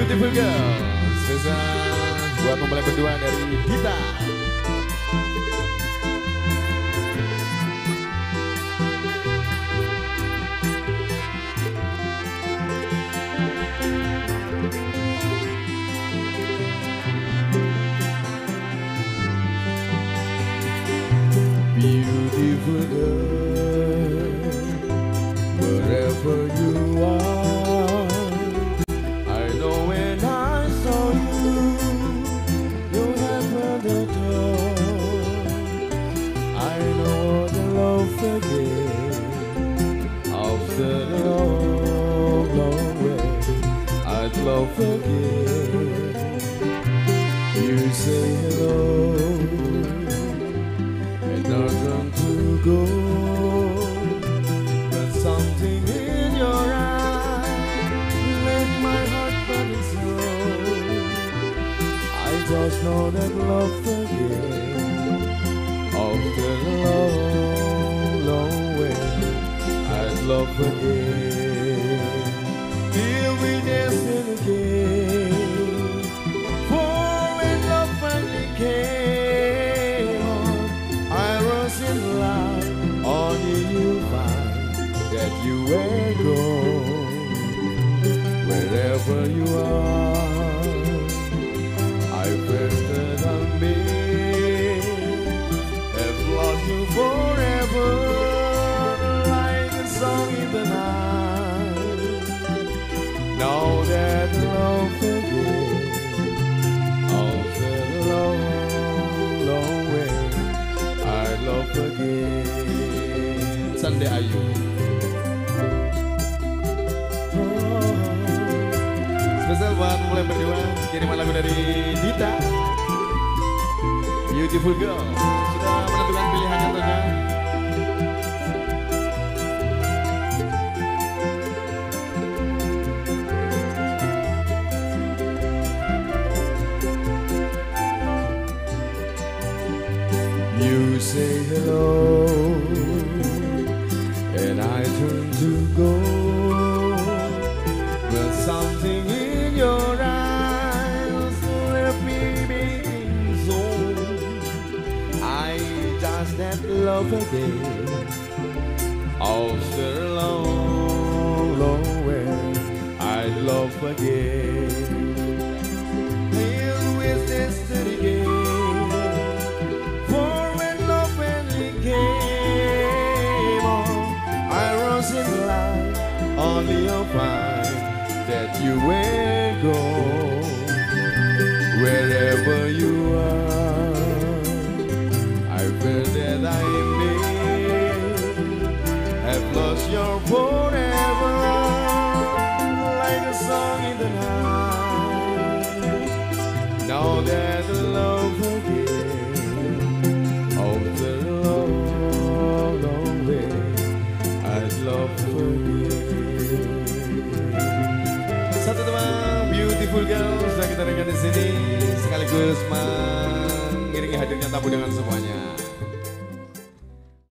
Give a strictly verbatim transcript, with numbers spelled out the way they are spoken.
Beautiful Girl, spesial buat mempelai berdua dari Dita. Beautiful girl, wherever you are, I know when I saw you, you have the door. I know the love again, after the long, long way, I'd love again. You say hello, nothing to go, but something in your eyes make my heart burning so. I just know that love again, after a long, long way, I'd love again, till we dancing again, for when love finally came. You will go wherever you are. I felt that I may have lost you forever, like a song in the night. Now that love again, after a long, long way, I love again. Sunday Ayu. Spesial buat mulai berdua, kiriman lagu dari Dita, Beautiful Girl. Sudah menentukan pilihan tentunya. You say hello, and I turn to go, but something in your eyes left me being so. I just that love again, after a long, long way, I'd love again. Here with destiny again, for when love finally came on, I rose in life, only you'll find that you will go wherever you are. I feel that I may have lost your forever, like a song in the night. Now that the love again, after a long, long way, I'd love again. Satu teman Beautiful Girl sudah kita dengar di sini, sekaligus mengiringi hadirnya tamu dengan semuanya.